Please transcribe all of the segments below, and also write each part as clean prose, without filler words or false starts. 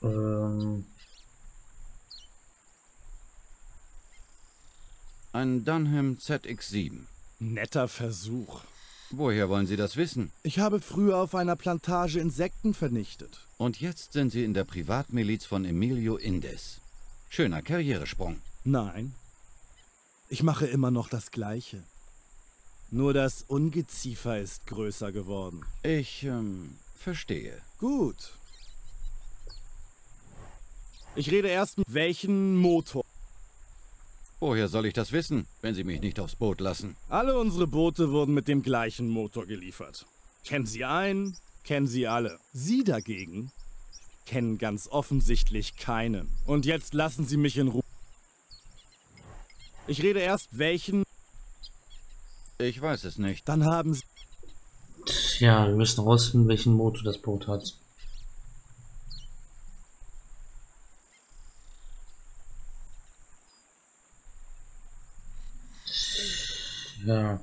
Ähm, Ein Dunham ZX7. Netter Versuch. Woher wollen Sie das wissen? Ich habe früher auf einer Plantage Insekten vernichtet. Und jetzt sind Sie in der Privatmiliz von Emilio Indes. Schöner Karrieresprung. Nein. Ich mache immer noch das Gleiche. Nur das Ungeziefer ist größer geworden. Ich, verstehe. Gut. Ich rede erst mit welchen Motor. Woher soll ich das wissen, wenn Sie mich nicht aufs Boot lassen? Alle unsere Boote wurden mit dem gleichen Motor geliefert. Kennen Sie einen, kennen Sie alle. Sie dagegen kennen ganz offensichtlich keinen. Und jetzt lassen Sie mich in Ruhe. Ich rede erst welchen. Ich weiß es nicht. Dann haben Sie. Tja, wir müssen rausfinden, welchen Motor das Boot hat. Ja.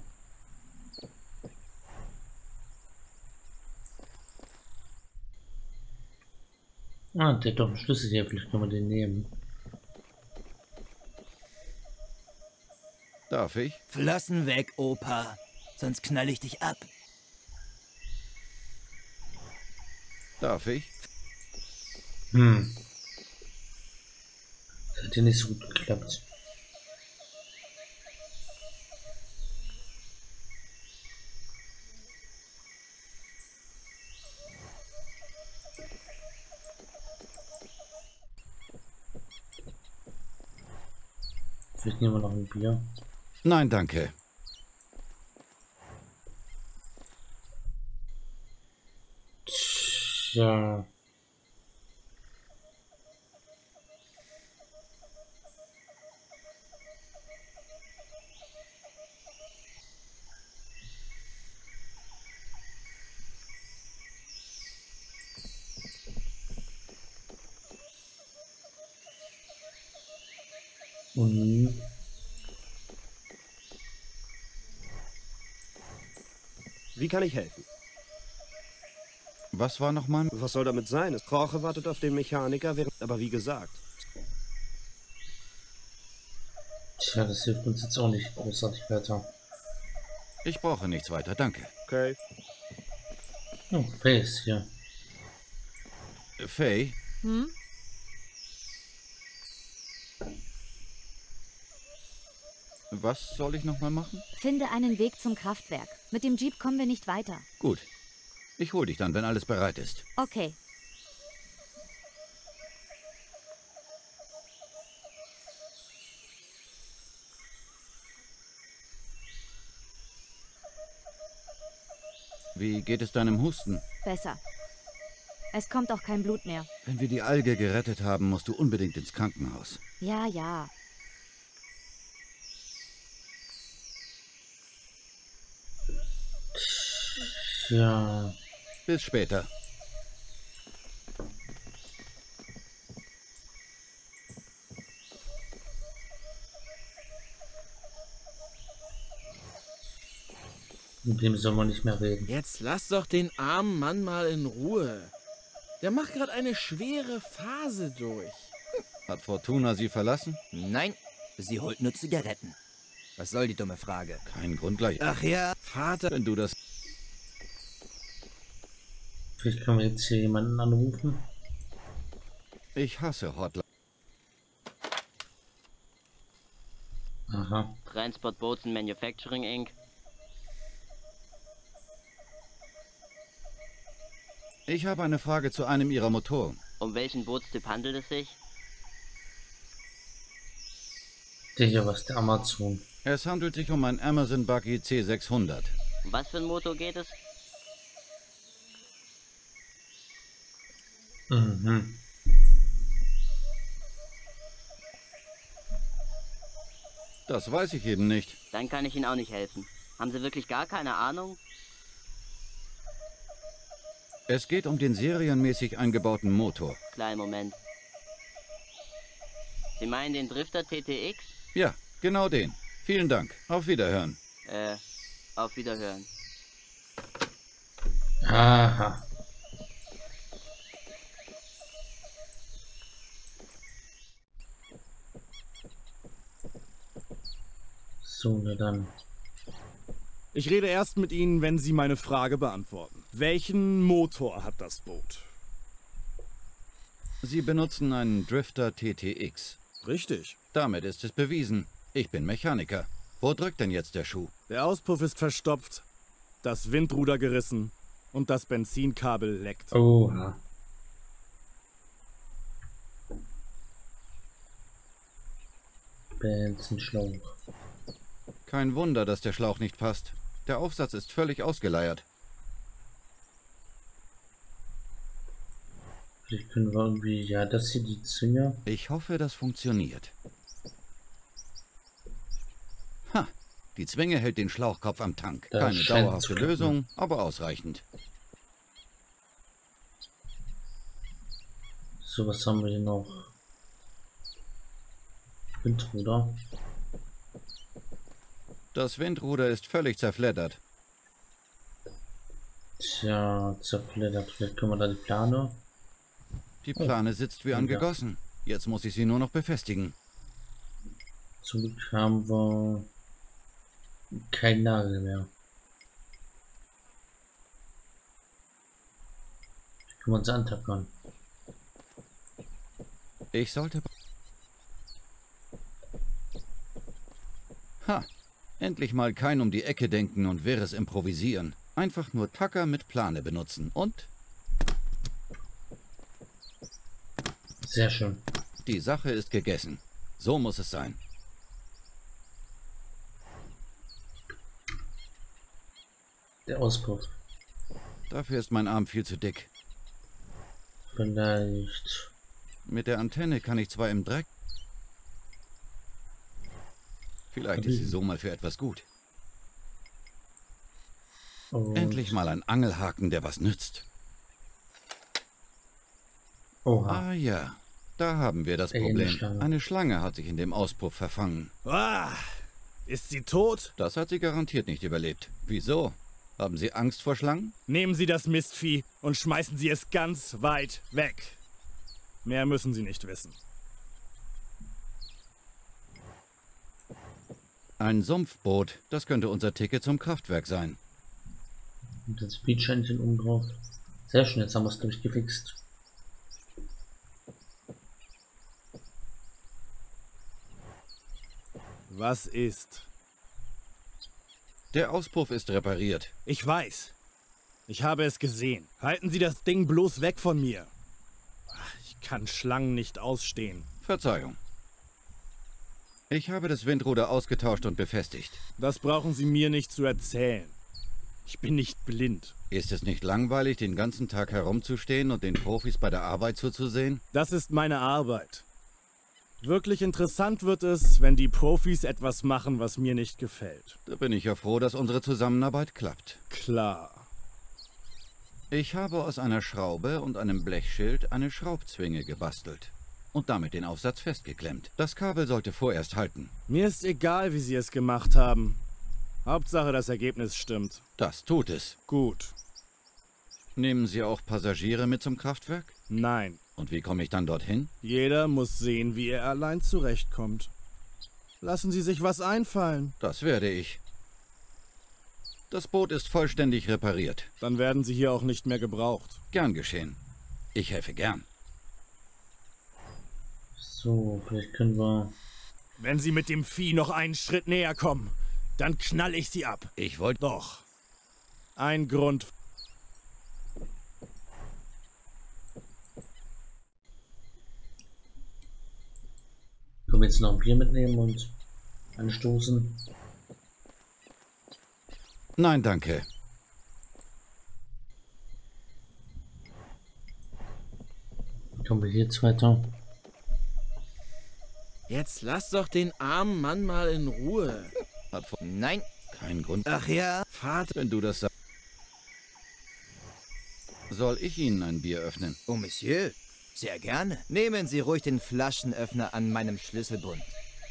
Ah, der hat doch einen Schlüssel hier, vielleicht können wir den nehmen. Darf ich? Flossen weg, Opa. Sonst knall ich dich ab. Darf ich? Das hat ja nicht so gut geklappt. Vielleicht nehmen wir noch ein Bier. Nein, danke. Ja. Und Wie kann ich helfen? Was war nochmal? Was soll damit sein? Jorge wartet auf den Mechaniker, aber wie gesagt. tja, das hilft uns jetzt auch nicht großartig weiter. Ich brauche nichts weiter, danke. Okay. Oh, Face hier. Faye, Hm? was soll ich nochmal machen? Finde einen Weg zum Kraftwerk. Mit dem Jeep kommen wir nicht weiter. Gut. Ich hol dich dann, wenn alles bereit ist. Okay. Wie geht es deinem Husten? Besser. Es kommt auch kein Blut mehr. Wenn wir die Alge gerettet haben, musst du unbedingt ins Krankenhaus. Ja, ja. Ja. Bis später. Mit dem soll man nicht mehr reden. Jetzt lass doch den armen Mann mal in Ruhe. Der macht gerade eine schwere Phase durch. Hat Fortuna sie verlassen? Nein, sie holt nur Zigaretten. Was soll die dumme Frage? Kein Grund gleich. Ach ja. Vater, Wenn du das... Vielleicht können wir jetzt hier jemanden anrufen. Ich hasse Hotline. Aha. Transport Boats and Manufacturing Inc. Ich habe eine Frage zu einem ihrer Motoren. Um welchen Bootstyp handelt es sich? Der hier was, der Amazon. Es handelt sich um ein Amazon Buggy C600. Um was für ein Motor geht es? Mhm. Das weiß ich eben nicht. Dann kann ich Ihnen auch nicht helfen. Haben Sie wirklich gar keine Ahnung? Es geht um den serienmäßig eingebauten Motor. Kleinen Moment. Sie meinen den Drifter TTX? Ja, genau den. Vielen Dank. Auf Wiederhören. Auf Wiederhören. Aha. So, na dann. Ich rede erst mit Ihnen, wenn Sie meine Frage beantworten. Welchen Motor hat das Boot? Sie benutzen einen Drifter TTX. Richtig. Damit ist es bewiesen. Ich bin Mechaniker. Wo drückt denn jetzt der Schuh? Der Auspuff ist verstopft, das Windruder gerissen und das Benzinkabel leckt. Oha. Benzinschlauch. Kein Wunder, dass der Schlauch nicht passt. Der Aufsatz ist völlig ausgeleiert. Vielleicht können wir irgendwie, ja, das hier die Zwinge. Ich hoffe, das funktioniert. Ha! Die Zwinge hält den Schlauchkopf am Tank. Das Keine scheint dauerhafte zu klappen. Lösung, aber ausreichend. So, was haben wir hier noch? Windruder. Das Windruder ist völlig zerfleddert. Tja, zerfleddert. Vielleicht können wir da die Plane. Die Plane sitzt wie angegossen. Jetzt muss ich sie nur noch befestigen. Zum Glück haben wir kein Nagel mehr. Können wir uns antackern. Ich sollte... Ha! Endlich mal kein um die Ecke denken und wirres improvisieren. Einfach nur Tacker mit Plane benutzen und... Sehr schön. Die Sache ist gegessen. So muss es sein. Der Auspuff. Dafür ist mein Arm viel zu dick. Vielleicht. Mit der Antenne kann ich zwar im Dreck... Vielleicht ist sie so mal für etwas gut. Und Endlich mal ein Angelhaken, der was nützt. Oha. Ah ja, da haben wir das Eine Problem. Schlange. Eine Schlange hat sich in dem Auspuff verfangen. Ah, ist sie tot? Das hat sie garantiert nicht überlebt. Wieso? Haben Sie Angst vor Schlangen? Nehmen Sie das Mistvieh und schmeißen Sie es ganz weit weg. Mehr müssen Sie nicht wissen. Ein Sumpfboot, das könnte unser Ticket zum Kraftwerk sein. Und das Speedscheinchen oben drauf. Sehr schön, jetzt haben wir es glaube ich gefixt. Was ist? Der Auspuff ist repariert. Ich weiß. Ich habe es gesehen. Halten Sie das Ding bloß weg von mir. Ach, ich kann Schlangen nicht ausstehen. Verzeihung. Ich habe das Windruder ausgetauscht und befestigt. Das brauchen Sie mir nicht zu erzählen. Ich bin nicht blind. Ist es nicht langweilig, den ganzen Tag herumzustehen und den Profis bei der Arbeit zuzusehen? Das ist meine Arbeit. Wirklich interessant wird es, wenn die Profis etwas machen, was mir nicht gefällt. Da bin ich ja froh, dass unsere Zusammenarbeit klappt. Klar. Ich habe aus einer Schraube und einem Blechschild eine Schraubzwinge gebastelt und damit den Aufsatz festgeklemmt. Das Kabel sollte vorerst halten. Mir ist egal, wie Sie es gemacht haben. Hauptsache, das Ergebnis stimmt. Das tut es. Gut. Nehmen Sie auch Passagiere mit zum Kraftwerk? Nein. Und wie komme ich dann dorthin? Jeder muss sehen, wie er allein zurechtkommt. Lassen Sie sich was einfallen. Das werde ich. Das Boot ist vollständig repariert. Dann werden Sie hier auch nicht mehr gebraucht. Gern geschehen. Ich helfe gern. So, vielleicht können wir. Wenn Sie mit dem Vieh noch einen Schritt näher kommen, dann knall ich Sie ab. Ich wollte... Doch. Ein Grund. Können wir jetzt noch ein Bier mitnehmen und anstoßen? Nein, danke. Kommen wir jetzt weiter? Jetzt lass doch den armen Mann mal in Ruhe. Hat Nein. keinen Grund. Ach ja. Vater, Wenn du das sagst. Soll ich Ihnen ein Bier öffnen? Oh, Monsieur. Sehr gerne. Nehmen Sie ruhig den Flaschenöffner an meinem Schlüsselbund.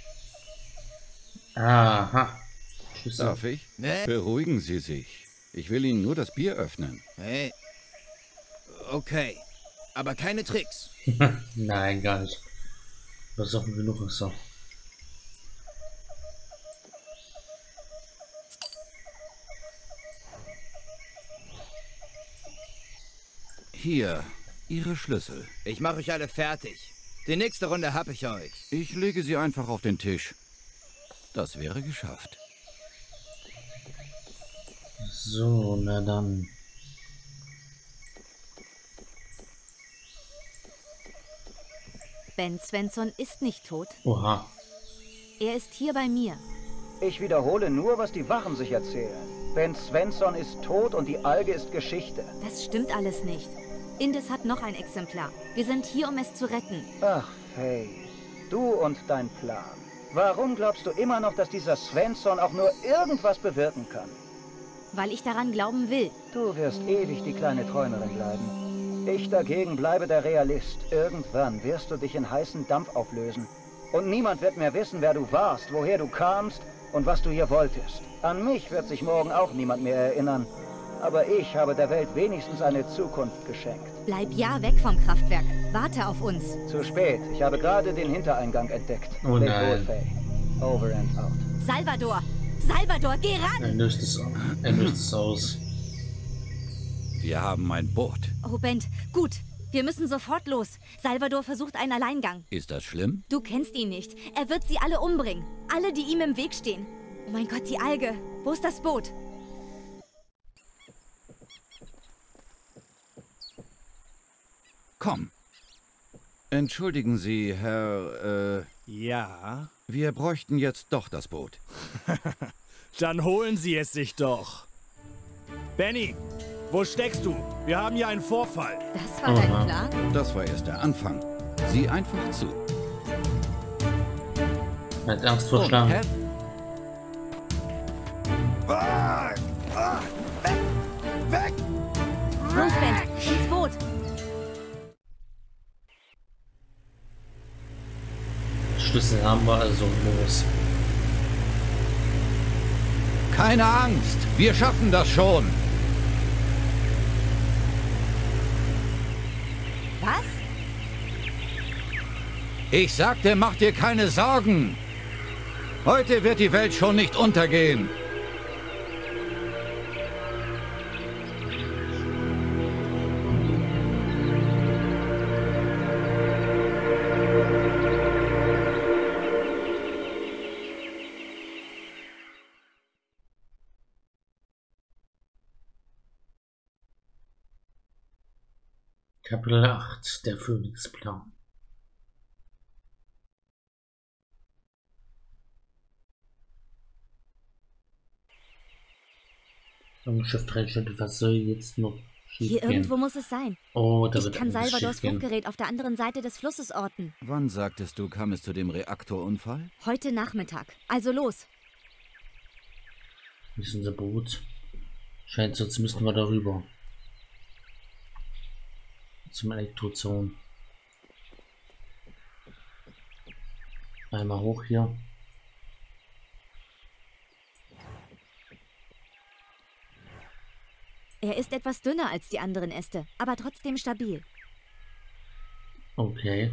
Aha. Schlüssel. Darf ich? Ne? Beruhigen Sie sich. Ich will Ihnen nur das Bier öffnen. Hey. Okay. Aber keine Tricks. Nein, gar nicht. Das ist auch genug ist so. Hier, Ihre Schlüssel. Ich mache euch alle fertig. Die nächste Runde hab ich euch. Ich lege sie einfach auf den Tisch. Das wäre geschafft. So, na dann. Ben Svenson ist nicht tot. Oha. Er ist hier bei mir. Ich wiederhole nur, was die Wachen sich erzählen. Ben Svenson ist tot und die Alge ist Geschichte. Das stimmt alles nicht. Indis hat noch ein Exemplar. Wir sind hier, um es zu retten. Ach, Faye. Du und dein Plan. Warum glaubst du immer noch, dass dieser Svenson auch nur irgendwas bewirken kann? Weil ich daran glauben will. Du wirst ewig die kleine Träumerin bleiben. Ich dagegen bleibe der Realist. Irgendwann wirst du dich in heißen Dampf auflösen. Und niemand wird mehr wissen, wer du warst, woher du kamst und was du hier wolltest. An mich wird sich morgen auch niemand mehr erinnern. Aber ich habe der Welt wenigstens eine Zukunft geschenkt. Bleib ja weg vom Kraftwerk. Warte auf uns. Zu spät. Ich habe gerade den Hintereingang entdeckt. Oh Leb nein. wohl, Faye. Over and out. Salvador! Salvador, geh ran! Er löst es aus. Wir haben ein Boot. Oh, Ben, gut. Wir müssen sofort los. Salvador versucht einen Alleingang. Ist das schlimm? Du kennst ihn nicht. Er wird sie alle umbringen. Alle, die ihm im Weg stehen. Oh mein Gott, die Alge. Wo ist das Boot? Komm. Entschuldigen Sie, Herr, Ja? wir bräuchten jetzt doch das Boot. Dann holen Sie es sich doch. Benny, wo steckst du? Wir haben hier einen Vorfall. Das war dein Plan? Das war erst der Anfang. Sieh einfach zu. Er hat Angst vor Schlangen. Herr, Los, Ben, ins Boot. Schlüssel haben wir, also los. keine Angst. Wir schaffen das schon. Was? Ich sagte, mach dir keine Sorgen. Heute wird die Welt schon nicht untergehen. Kapitel 8, der Phönixplan. Schiff 3 Schritte, was soll jetzt noch schief Hier gehen? irgendwo muss es sein. Oh, da Ich wird kann einiges Salvadors schiefgehen. Funkgerät auf der anderen Seite des Flusses orten. Wann sagtest du, kam es zu dem Reaktorunfall? Heute Nachmittag. Also los. Hier ist unser Boot. Scheint, sonst müssten wir darüber. Zum Elektrozaun. Einmal hoch hier. Er ist etwas dünner als die anderen Äste, aber trotzdem stabil. Okay.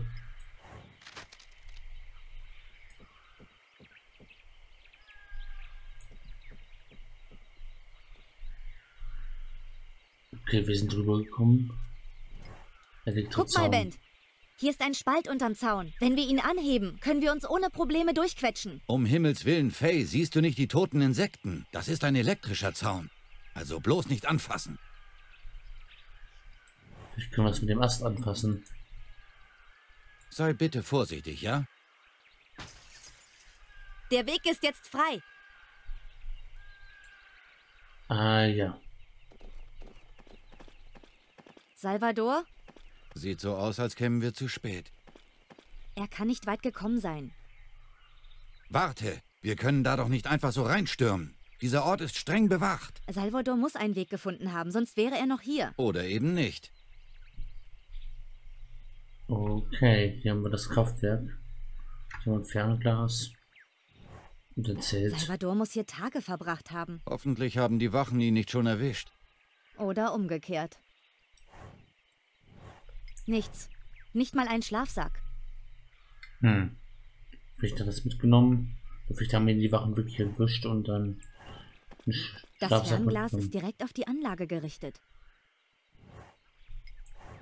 Okay, wir sind drüber gekommen. Guck mal, Elektrozaun. Ben. Hier ist ein Spalt unterm Zaun. Wenn wir ihn anheben, können wir uns ohne Probleme durchquetschen. Um Himmels Willen, Faye, siehst du nicht die toten Insekten? Das ist ein elektrischer Zaun. Also bloß nicht anfassen. Ich kann das mit dem Ast anfassen. Sei bitte vorsichtig, ja? Der Weg ist jetzt frei. Ah ja. Salvador? Sieht so aus, als kämen wir zu spät. Er kann nicht weit gekommen sein. Warte, wir können da doch nicht einfach so reinstürmen. Dieser Ort ist streng bewacht. Salvador muss einen Weg gefunden haben, sonst wäre er noch hier. Oder eben nicht. Okay, hier haben wir das Kraftwerk. Hier haben wir ein Fernglas. Und ein Zelt. Salvador muss hier Tage verbracht haben. Hoffentlich haben die Wachen ihn nicht schon erwischt. Oder umgekehrt. Nichts. Nicht mal ein Schlafsack. Vielleicht hat er das mitgenommen. Vielleicht haben ihn die Wachen wirklich erwischt und dann... Das Fernglas ist direkt auf die Anlage gerichtet.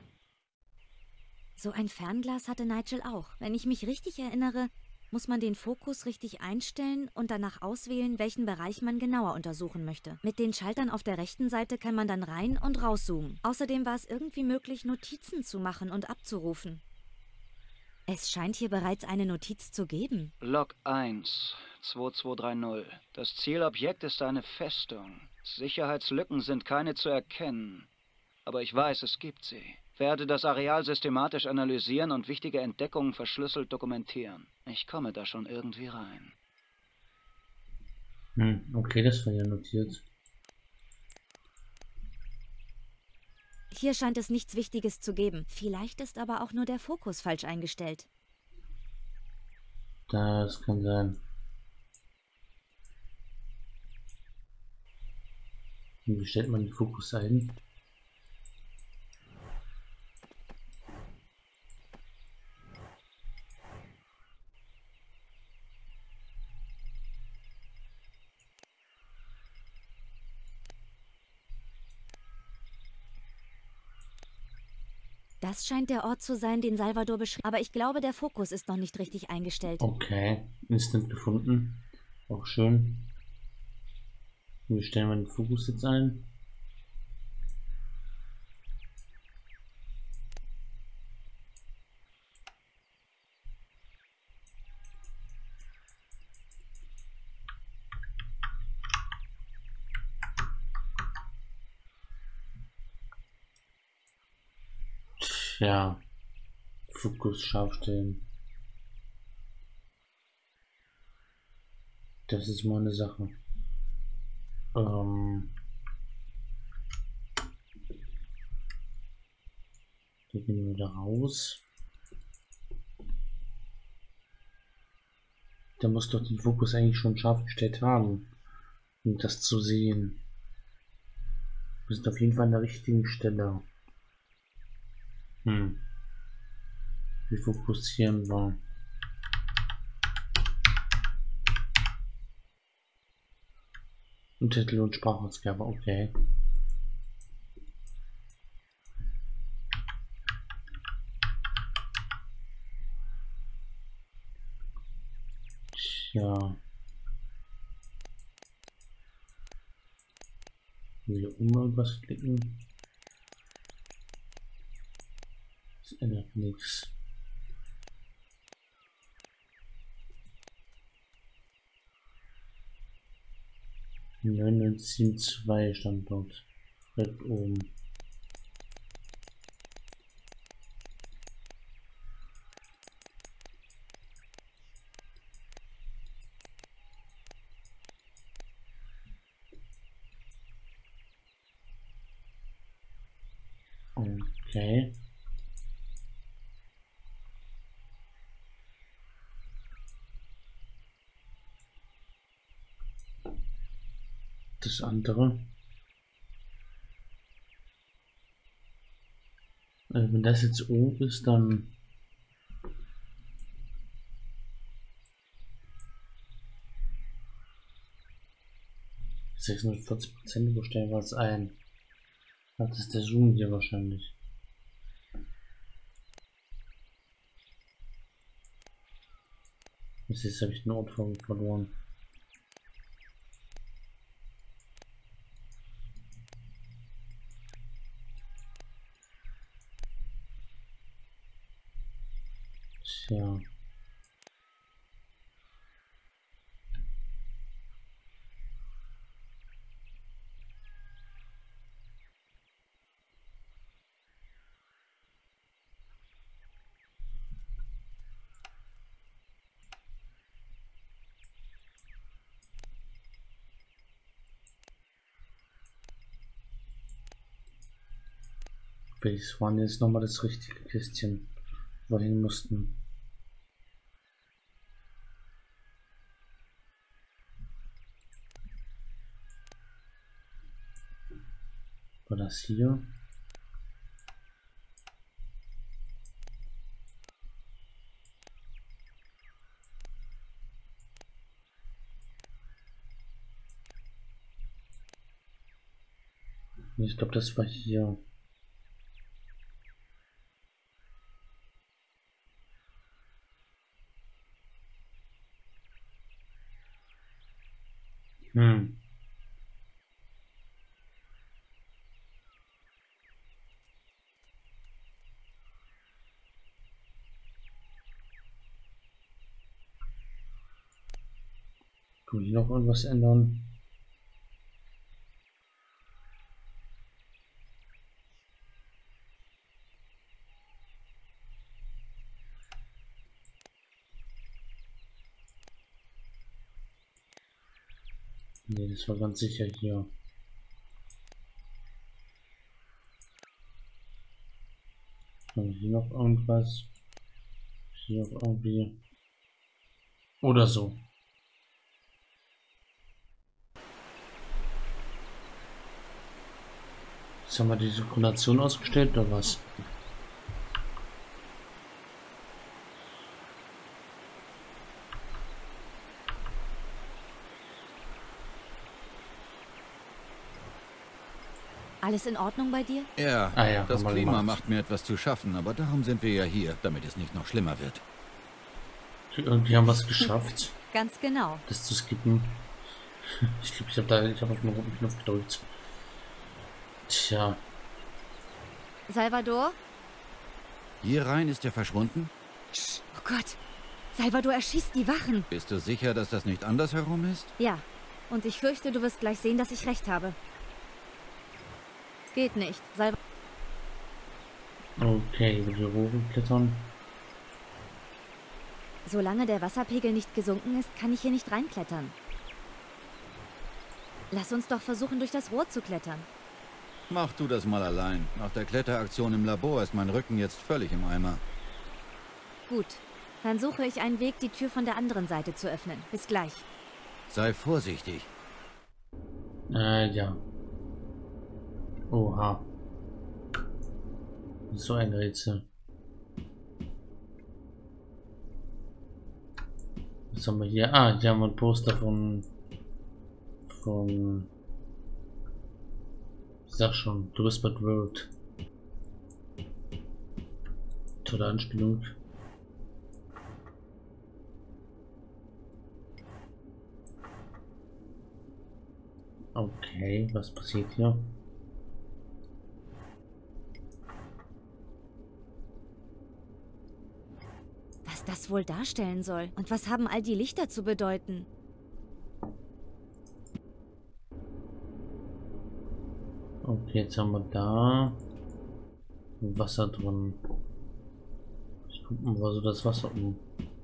So ein Fernglas hatte Nigel auch. Wenn ich mich richtig erinnere, muss man den Fokus richtig einstellen und danach auswählen, welchen Bereich man genauer untersuchen möchte. Mit den Schaltern auf der rechten Seite kann man dann rein- und rauszoomen. Außerdem war es irgendwie möglich, Notizen zu machen und abzurufen. Es scheint hier bereits eine Notiz zu geben. Log 1, 2230. Das Zielobjekt ist eine Festung. Sicherheitslücken sind keine zu erkennen. Aber ich weiß, es gibt sie. Werde das Areal systematisch analysieren und wichtige Entdeckungen verschlüsselt dokumentieren. Ich komme da schon irgendwie rein. Okay, das war ja notiert. Hier scheint es nichts Wichtiges zu geben. Vielleicht ist aber auch nur der Fokus falsch eingestellt. Das kann sein. Und wie stellt man den Fokus ein? Das scheint der Ort zu sein, den Salvador beschrieb. Aber ich glaube, der Fokus ist noch nicht richtig eingestellt. Okay, Instant gefunden. Auch schön. Wie stellen wir den Fokus jetzt ein? Ja, Fokus scharf stellen. Das ist mal eine Sache. Da gehen wir da raus. Der muss doch den Fokus eigentlich schon scharf gestellt haben, um das zu sehen. Wir sind auf jeden Fall an der richtigen Stelle. Wie fokussieren wir? Titel und Sprachausgabe, okay. Tja. Hier oben was klicken. Das ändert nichts. 972 Standort. Direkt oben. Okay. Das andere. Also wenn das jetzt O ist, dann %, wo stellen wir es ein? Das ist der Zoom hier wahrscheinlich. Jetzt habe ich den Ort verloren. Tja. Das waren jetzt nochmal das richtige Kästchen, wo wir hin mussten. War das hier? Ich glaube, das war hier. Hm. Kann ich noch irgendwas ändern? Nee, das war ganz sicher hier. Haben wir hier noch irgendwas? Hier noch irgendwie. Oder so. Jetzt haben wir die Synchronisation ausgestellt oder was? Alles in Ordnung bei dir? Ja, Ja, das haben wir Klima gemacht. macht mir etwas zu schaffen, aber darum sind wir ja hier, damit es nicht noch schlimmer wird. Irgendwie haben wir es geschafft, Ganz genau. das zu skippen. Ich glaube, ich habe auf den roten Knopf gedrückt. Tja, Salvador? Hier rein ist er verschwunden? Oh Gott. Salvador erschießt die Wachen. Bist du sicher, dass das nicht andersherum ist? Ja. Und ich fürchte, du wirst gleich sehen, dass ich recht habe. Geht nicht. okay, über die Rohre klettern. Solange der Wasserpegel nicht gesunken ist, kann ich hier nicht reinklettern. Lass uns doch versuchen, durch das Rohr zu klettern. Mach du das mal allein. Nach der Kletteraktion im Labor ist mein Rücken jetzt völlig im Eimer. Gut. Dann suche ich einen Weg, die Tür von der anderen Seite zu öffnen. Bis gleich. Sei vorsichtig. Ja. Oha. So ein Rätsel. Was haben wir hier? Hier haben wir ein Poster von ich sag schon, Whispered World. Tolle Anspielung. Okay, was passiert hier? Was das wohl darstellen soll? Und was haben all die Lichter zu bedeuten? Okay, jetzt haben wir da Wasser drin. Ich guck mal so das Wasser um.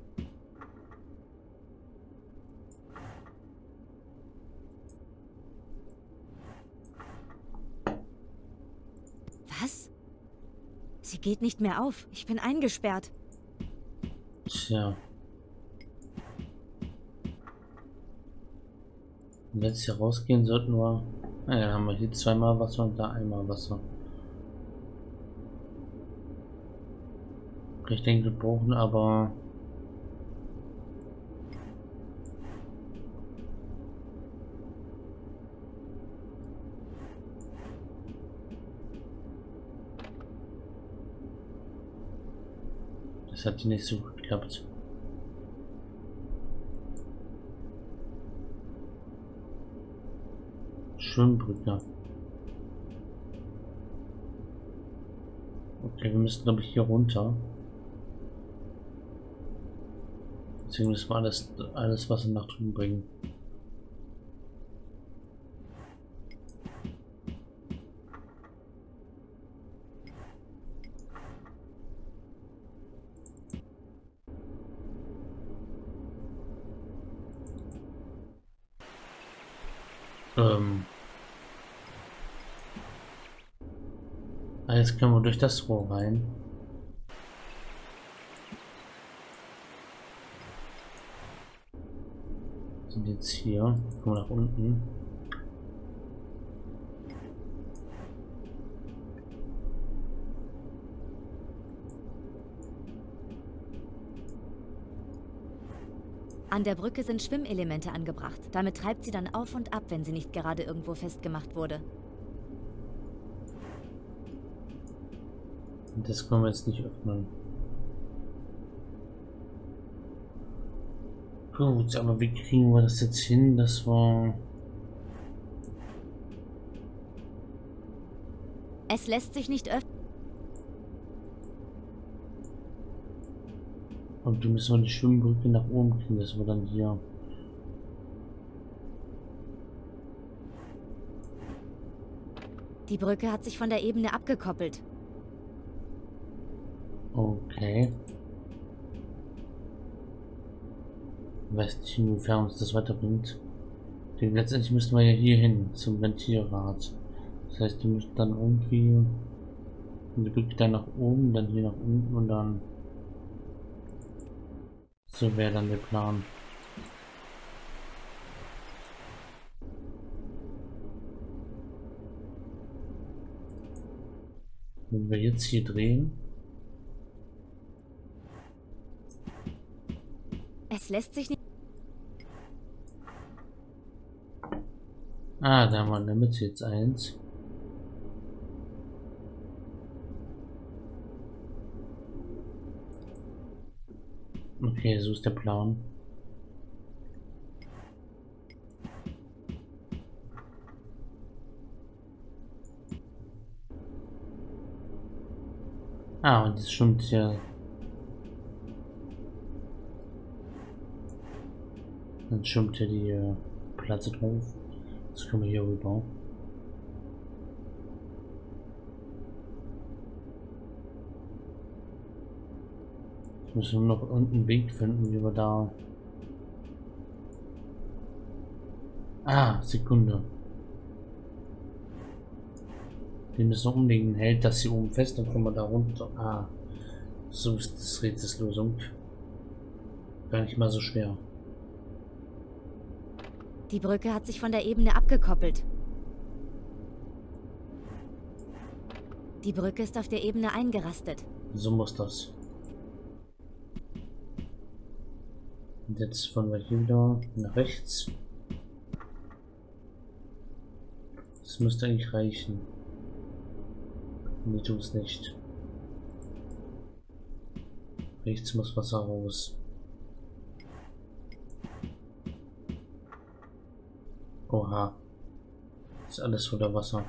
Was? Sie geht nicht mehr auf. Ich bin eingesperrt. Tja. Wenn wir jetzt hier rausgehen sollten wir. Naja, dann haben wir hier zweimal Wasser und da einmal Wasser. Ich denke, wir brauchen aber das hat nicht so gut geklappt. Schwimmbrücke. Okay, wir müssen glaube ich hier runter. Deswegen müssen wir alles Wasser nach drüben bringen. Jetzt können wir durch das Rohr rein. Sind jetzt hier. Kommen wir nach unten. An der Brücke sind Schwimmelemente angebracht. Damit treibt sie dann auf und ab, wenn sie nicht gerade irgendwo festgemacht wurde. Das können wir jetzt nicht öffnen. Gut, aber wie kriegen wir das jetzt hin? Das war Es lässt sich nicht öffnen. Und du müssen wir die Schwimmbrücke nach oben kriegen, das wir dann hier. Die Brücke hat sich von der Ebene abgekoppelt. Okay. Ich weiß nicht, inwiefern uns das weiterbringt. Denn letztendlich müssen wir ja hier hin, zum Ventilrad. Das heißt, wir müssen dann irgendwie die Brücke dann nach oben, dann hier nach unten und dann... So wäre dann der Plan. Wenn wir jetzt hier drehen... Es lässt sich nicht... Ah, da haben wir in der Mitte jetzt eins. Okay, so ist der Plan. Ah, und das stimmt ja. Dann schwimmt ja die Platte drauf. Das können wir hier rüber. Jetzt müssen wir noch irgendeinen Weg finden, wie wir da... Ah, Sekunde. Wir müssen umlegen, hält das hier oben fest, dann kommen wir da runter. Ah, so ist das Rätselslösung. Gar nicht mal so schwer. Die Brücke hat sich von der Ebene abgekoppelt. Die Brücke ist auf der Ebene eingerastet. So muss das. Und jetzt wollen wir hier wieder nach rechts. Das müsste eigentlich reichen. Nee, tut es nicht. Rechts muss Wasser raus. Oha. Das ist alles voller Wasser.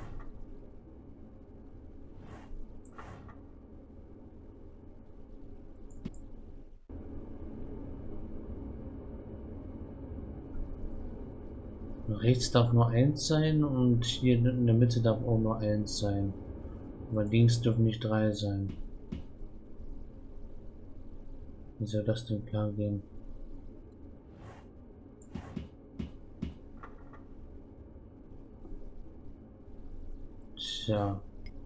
Rechts darf nur 1 sein und hier in der Mitte darf auch nur 1 sein. Aber links dürfen nicht 3 sein. Wie soll das denn klar gehen? Tja.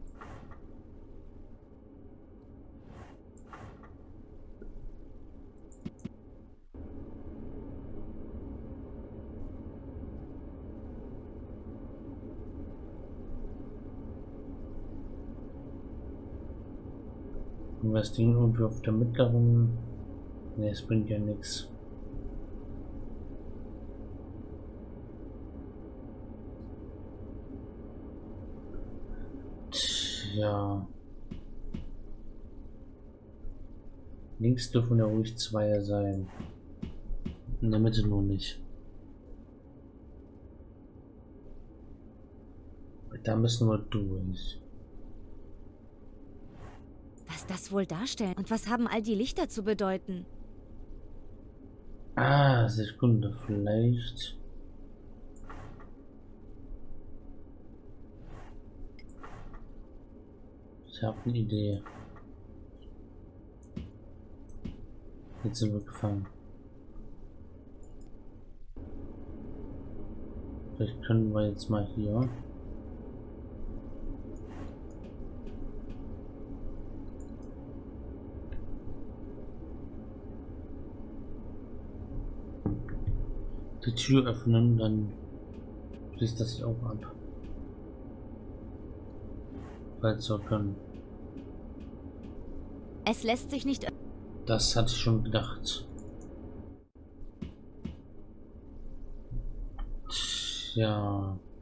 Und das Ding irgendwie auf der mittleren... Ne, es bringt ja nichts. Ja. Links dürfen ja ruhig 2 sein. In der Mitte nur nicht. Da müssen wir durch. Was das wohl darstellen? Und was haben all die Lichter zu bedeuten? Ah, Sekunde, vielleicht. Ich habe eine Idee. Jetzt sind wir gefangen. Vielleicht können wir jetzt mal hier. Die Tür öffnen, dann schließt das sich auch ab. Falls wir können. Es lässt sich nicht... Das hatte ich schon gedacht. Tja.